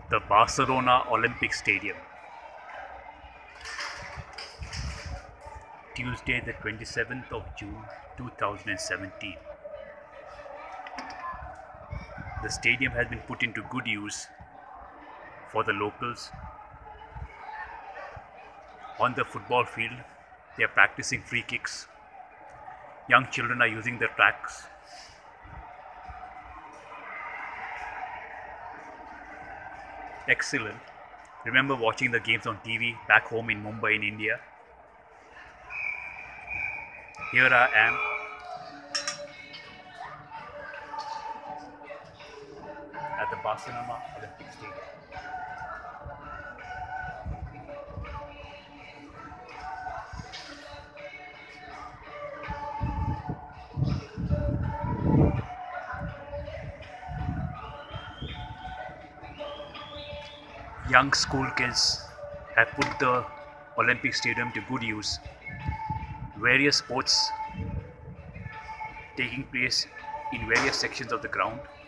the Barcelona Olympic Stadium. Tuesday, the 27th of June 2017. The stadium has been put into good use for the locals. On the football field, they are practicing free kicks. Young children are using the tracks. Excellent. Remember watching the games on TV back home in Mumbai in India? Here I am at the Barcelona Olympic Stadium. Young school kids have put the Olympic Stadium to good use. Various sports taking place in various sections of the ground.